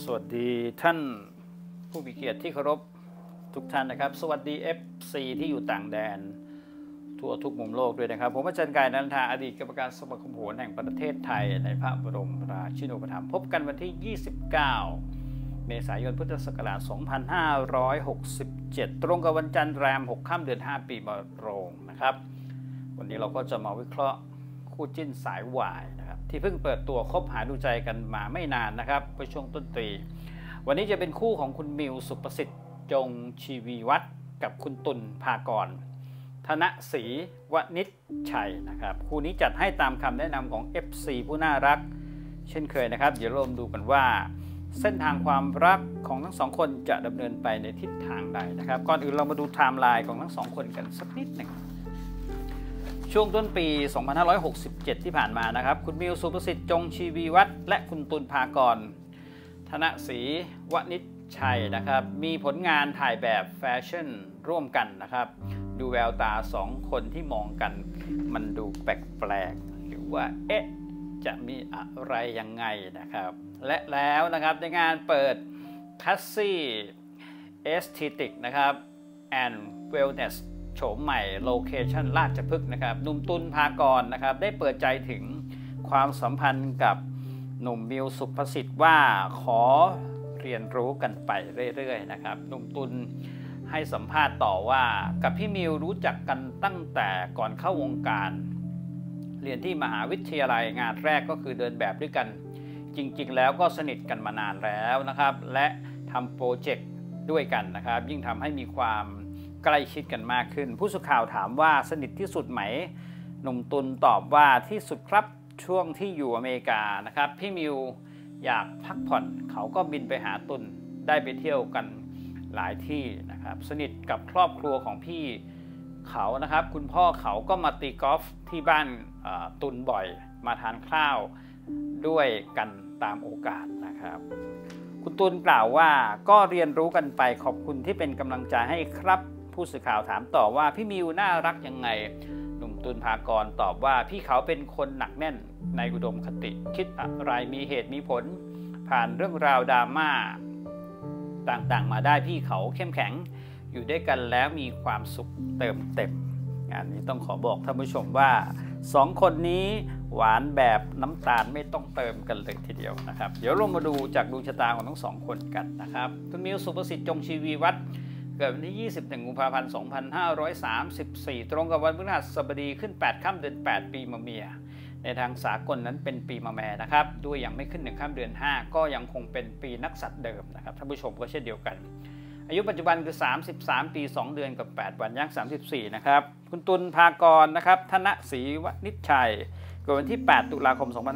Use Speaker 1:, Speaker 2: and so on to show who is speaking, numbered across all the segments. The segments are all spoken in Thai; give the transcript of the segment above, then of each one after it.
Speaker 1: วัสดีท่านผู้มีเกียรติที่เคารพทุกท่านนะครับสวัสดี FC ที่อยู่ต่างแดนทั่วทุกมุมโลกด้วยนะครับผมอาจารย์กายนันทาอดีตกรรมการสมาคมโหรแห่งประเทศไทยในพระบรมราชินูปถัมภ์พบกันวันที่ 29 เมษายนพุทธศักราช 2567 ตรงกับวันจันทร์แรม 6 ค่ำเดือน 5 ปีมะโรงนะครับวันนี้เราก็จะมาวิเคราะห์คู่จิ้นสายวายนะครับที่เพิ่งเปิดตัวคบหาดูใจกันมาไม่นานนะครับในช่วงต้นปีวันนี้จะเป็นคู่ของคุณมิวสุประสิทธิ์จงชีวีวัฒน์กับคุณตุลภากรธนศรีวณิชชัยนะครับคู่นี้จัดให้ตามคำแนะนำของ FC ผู้น่ารักเช่นเคยนะครับเดี๋ยวเราดูกันว่าเส้นทางความรักของทั้งสองคนจะดำเนินไปในทิศทางใดนะครับก่อนอื่นเรามาดูไทม์ไลน์ของทั้งสองคนกันสักนิดหนึ่งช่วงต้นปี 2567 ที่ผ่านมานะครับคุณมิวสุประสิทธิ์จงชีวีวัฒน์และคุณตุลภากรธนศรีวณิชชัยนะครับมีผลงานถ่ายแบบแฟชั่นร่วมกันนะครับดูแววตาสองคนที่มองกันมันดูแปลกๆหรือว่าจะมีอะไรยังไงนะครับและแล้วนะครับในงานเปิด Cassie Aesthetic นะครับ and Wellness โฉมใหม่โลเคชั่นราชพฤกษ์นะครับหนุ่มตุลภากรนะครับได้เปิดใจถึงความสัมพันธ์กับหนุ่มมิวสุภสิทธิ์ว่าขอเรียนรู้กันไปเรื่อยๆนะครับหนุ่มตุลให้สัมภาษณ์ต่อว่ากับพี่มิวรู้จักกันตั้งแต่ก่อนเข้าวงการเรียนที่มหาวิทยาลัยงานแรกก็คือเดินแบบด้วยกันจริงๆแล้วก็สนิทกันมานานแล้วนะครับและทำโปรเจกต์ด้วยกันนะครับยิ่งทำให้มีความใกล้ชิดกันมากขึ้นผู้สื่อข่าวถามว่าสนิทที่สุดไหมหนุ่มตุลตอบว่าที่สุดครับช่วงที่อยู่อเมริกานะครับพี่มิวอยากพักผ่อนเขาก็บินไปหาตุลได้ไปเที่ยวกันหลายที่นะครับสนิทกับครอบครัวของพี่เขานะครับคุณพ่อเขาก็มาตีกอล์ฟที่บ้านตุลบ่อยมาทานข้าวด้วยกันตามโอกาสนะครับคุณตุลกล่าวว่าก็เรียนรู้กันไปขอบคุณที่เป็นกำลังใจให้ครับผู้สื่อข่าวถามต่อว่าพี่มิวน่ารักยังไงหนุ่มตุลภากรตอบว่าพี่เขาเป็นคนหนักแน่นในอุดมคติคิดอะไรมีเหตุมีผลผ่านเรื่องราวดราม่าต่างๆมาได้พี่เขาเข้มแข็งอยู่ด้วยกันแล้วมีความสุขเติมเต็มงานนี้ต้องขอบอกท่านผู้ชมว่าสองคนนี้หวานแบบน้ำตาลไม่ต้องเติมกันเลยทีเดียวนะครับเดี๋ยวเรามาดูจากดวงชะตาของทั้งสองคนกันนะครับคุณมิวสุประสิทธิ์จงชีวีวัฒน์เกิดวันที่ 21 กุมภาพันธ์ 2534 ตรงกับวันพฤหัสบดีขึ้น 8 ค่ำเดือน 8 ปีมะเมียในทางสากลนั้นเป็นปีมะแม่นะครับด้วยยังไม่ขึ้น1 ค่ำเดือน 5 ก็ยังคงเป็นปีนักษัตริย์เดิมนะครับท่านผู้ชมก็เช่นเดียวกันอายุปัจจุบันคือ33 ปี 2 เดือนกับ 8 วันย่าง34นะครับคุณตุลภากรนะครับธนศรีวณิชชัยเกิดวันที่ 8 ตุลาคม 2535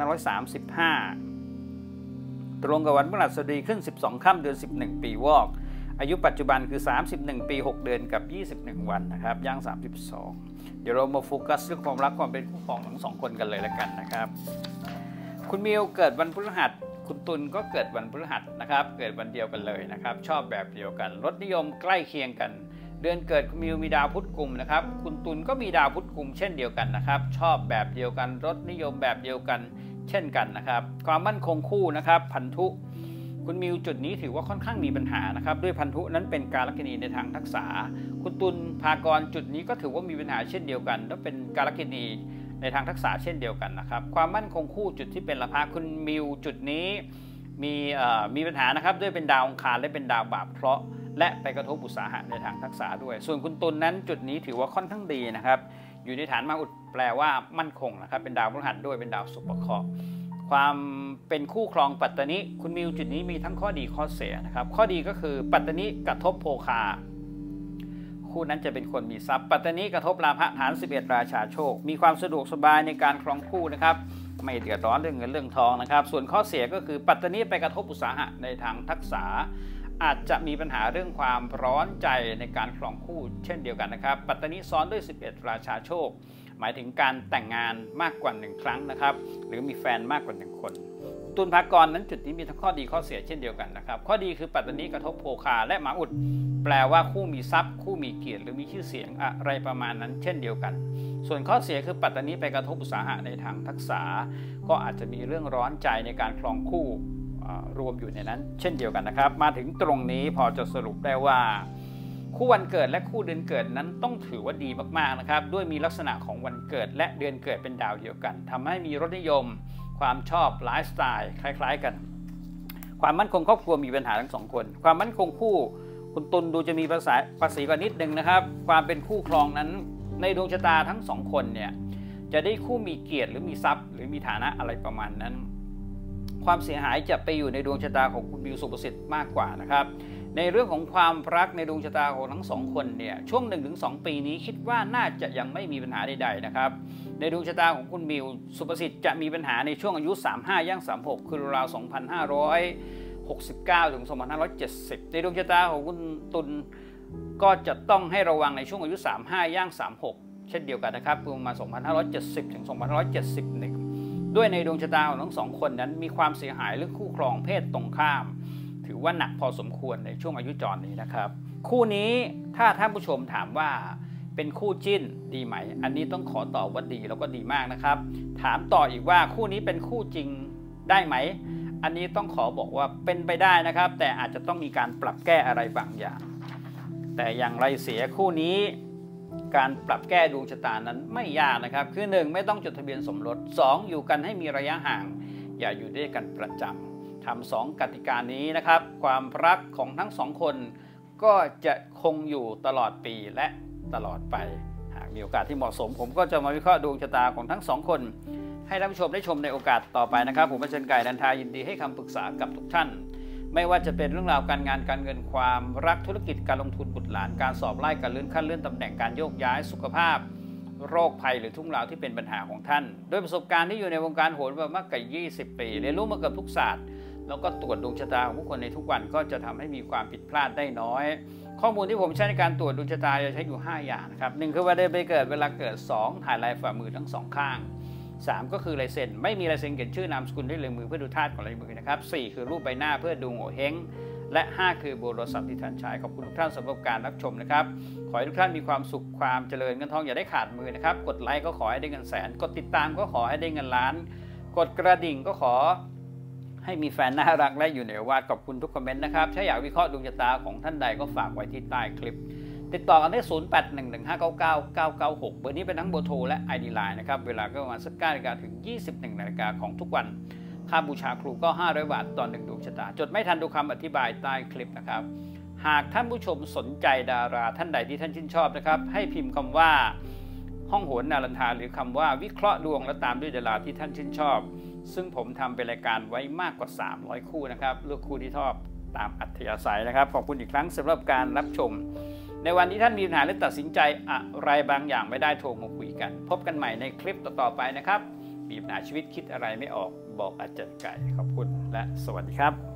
Speaker 1: ตรงกับวันพฤหัสบดีขึ้น 12 ค่ำเดือน 11 ปีวอกอายุปัจจุบันคือ31 ปี 6 เดือนกับ 21 วันนะครับย่าง32เดี๋ยวเรามาโฟกัสเรื่องความรักความเป็นคู่ครองทั้งสองคนกันเลยละกันนะครับคุณมิวเกิดวันพฤหัสคุณตุลก็เกิดวันพฤหัสนะครับเกิดวันเดียวกันเลยนะครับชอบแบบเดียวกันรสนิยมใกล้เคียงกันเดือนเกิดคุณมิวมีดาวพุธกุมนะครับคุณตุลก็มีดาวพุธกุมเช่นเดียวกันนะครับชอบแบบเดียวกันรสนิยมแบบเดียวกันเช่นกันนะครับความมั่นคงคู่นะครับพันธุคุณมิวจุดนี้ถือว่าค่อนข้างมีปัญหานะครับด้วยพันธุนั้นเป็นกาลกิณีในทางทักษะคุณตุลภากรจุดนี้ก็ถือว่ามีปัญหาเช่นเดียวกันและเป็นกาลกิณีในทางทักษะเช่นเดียวกันนะครับความมั่นคงคู่จุดที่เป็นราภะคุณมิวจุดนี้มีปัญหานะครับด้วยเป็นดาวอังคารและเป็นดาวบาปเคราะห์และไปกระทบอุตสาหะในทางทักษะด้วยส่วนคุณตุลนั้นจุดนี้ถือว่าค่อนข้างดีนะครับอยู่ในฐานมาอุดแปลว่ามั่นคงนะครับเป็นดาวพฤหัสด้วยเป็นดาวสุภเคราะห์ความเป็นคู่ครองปัตตนิคุณมิวจุดนี้มีทั้งข้อดีข้อเสียนะครับข้อดีก็คือปัตตนิกระทบโภคาคู่นั้นจะเป็นคนมีทรัพย์ปัตตนิกระทบราภะฐาน11ราชาโชคมีความสะดวกสบายในการครองคู่นะครับไม่เดือดร้อนเรื่องเงินเรื่องทองนะครับส่วนข้อเสียก็คือปัตตนิไปกระทบอุตสาหะในทางทักษะอาจจะมีปัญหาเรื่องความร้อนใจในการครองคู่เช่นเดียวกันนะครับปัตตนิซ้อนด้วย11ราชาโชคหมายถึงการแต่งงานมากกว่า1ครั้งนะครับหรือมีแฟนมากกว่า1คนตุลภากรนั้นจุดนี้มีทั้งข้อดีข้อเสียเช่นเดียวกันนะครับข้อดีคือปัตตนิกระทบโภคาและมหาอุดแปลว่าคู่มีทรัพย์คู่มีเกียรติหรือมีชื่อเสียงอะไรประมาณนั้นเช่นเดียวกันส่วนข้อเสียคือปัตตนิไปกระทบอุตสาหะในทางทักษะก็อาจจะมีเรื่องร้อนใจในการครองคู่รวมอยู่ในนั้นเช่นเดียวกันนะครับมาถึงตรงนี้พอจะสรุปได้ว่าคู่วันเกิดและคู่เดือนเกิดนั้นต้องถือว่าดีมากๆนะครับด้วยมีลักษณะของวันเกิดและเดือนเกิดเป็นดาวเดียวกันทำให้มีรสนิยมความชอบไลฟ์สไตล์คล้ายๆกันความมั่นคงครอบครัวมีปัญหาทั้งสองคนความมั่นคงคู่คุณตุลดูจะมีภาษีกว่านิดนึงนะครับความเป็นคู่ครองนั้นในดวงชะตาทั้งสองคนเนี่ยจะได้คู่มีเกียรติหรือมีทรัพย์หรือมีฐานะอะไรประมาณนั้นความเสียหายจะไปอยู่ในดวงชะตาของคุณบิวสุภสิทธิ์มากกว่านะครับในเรื่องของความรักในดวงชะตาของทั้งสองคนเนี่ยช่วง 1-2 ปีนี้คิดว่าน่าจะยังไม่มีปัญหาใดๆนะครับในดวงชะตาของคุณบิวสุภสิทธิ์จะมีปัญหาในช่วงอายุ35ย่าง36คือราว2569ถึง2570ในดวงชะตาของคุณตุลก็จะต้องให้ระวังในช่วงอายุ35ย่าง36เช่นเดียวกันนะครับประมาณ2570ถึง2571ด้วยในดวงชะตาของทั้งสองคนนั้นมีความเสียหายเรื่องคู่ครองเพศตรงข้ามถือว่าหนักพอสมควรในช่วงอายุจรนี้นะครับคู่นี้ถ้าท่านผู้ชมถามว่าเป็นคู่จิ้นดีไหมอันนี้ต้องขอตอบว่าดีแล้วก็ดีมากนะครับถามต่ออีกว่าคู่นี้เป็นคู่จริงได้ไหมอันนี้ต้องขอบอกว่าเป็นไปได้นะครับแต่อาจจะต้องมีการปรับแก้อะไรบางอย่างแต่อย่างไรเสียคู่นี้การปรับแก้ดวงชะตานั้นไม่ยากนะครับคือ1ไม่ต้องจดทะเบียนสมรส2อยู่กันให้มีระยะห่างอย่าอยู่ด้วยกันประจำทำ2กติกานี้นะครับความรักของทั้งสองคนก็จะคงอยู่ตลอดปีและตลอดไปหากมีโอกาสที่เหมาะสมผมก็จะมาวิเคราะห์ดวงชะตาของทั้งสองคนให้ท่านผู้ชมได้ชมในโอกาสต่อไปนะครับผมเป็นเชนไก่นันทายินดีให้คำปรึกษากับทุกท่านไม่ว่าจะเป็นเรื่องราวการงานการเงินความรักธุรกิจการลงทุนบุตรหลานการสอบไล่การเลื่อนขั้นเลื่อนตำแหน่งการโยกย้ายสุขภาพโรคภัยหรือทุกราวที่เป็นปัญหาของท่านด้วยประสบการณ์ที่อยู่ในวงการโหรมามากกว่า20 ปีเรียนรู้มาเกือบทุกศาสตร์แล้วก็ตรวจดวงชะตาของผู้คนในทุกวันก็จะทำให้มีความผิดพลาดได้น้อยข้อมูลที่ผมใช้ในการตรวจดวงชะตาจะใช้อยู่5อย่างนะครับ1คือวันเดือนปีเกิดเวลาเกิด2ถ่ายลายฝ่ามือทั้ง2ข้าง3ก็คือลายเซ็นไม่มีลายเซ็นเขียนชื่อนามสกุลด้วยลายมือเพื่อดูธาตุของลายมือนะครับ4คือรูปใบหน้าเพื่อดูโง่เฮงและ5คือเบอร์โทรศัพท์ที่ท่านใช้ขอบคุณทุกท่านสำหรับการรับชมนะครับขอให้ทุกท่านมีความสุขความเจริญเงินทองอย่าได้ขาดมือนะครับกดไลค์ก็ขอให้ได้เงินแสนกดติดตามก็ขอให้ได้เงินล้านกดกระดิ่งก็ขอให้มีแฟนน่ารักและอยู่ในวาดขอบคุณทุกคอมเมนต์นะครับถ้าอยากวิเคราะห์ดวงชะตาของท่านใดก็ฝากไว้ที่ใต้คลิปติดต่อกันที่0811599996เบอร์นี้เป็นทั้งเบอร์โทรและ ID Line นะครับเวลาก็ประมาณสัก 9 นาฬิกาถึง 21 นาฬิกาของทุกวันค่าบูชาครูก็500 บาทต่อ1ดวงชะตาจดไม่ทันดูคำอธิบายใต้คลิปนะครับหากท่านผู้ชมสนใจดาราท่านใดที่ท่านชื่นชอบนะครับให้พิมพ์คำว่าห้องโหรนารันทาหรือคำว่าวิเคราะห์ดวงและตามด้วยดาราที่ท่านชื่นชอบซึ่งผมทำเป็นรายการไว้มากกว่า300คู่นะครับเลือกคู่ที่ชอบตามอัธยาศัยนะครับขอบคุณอีกครั้งสำหรับการรับชมในวันที่ท่านมีปัญหาและตัดสินใจอะไรบางอย่างไม่ได้โทรมาคุยกันพบกันใหม่ในคลิปต่อๆไปนะครับมีปัญหาชีวิตคิดอะไรไม่ออกบอกอาจารย์ไก่ขอบคุณและสวัสดีครับ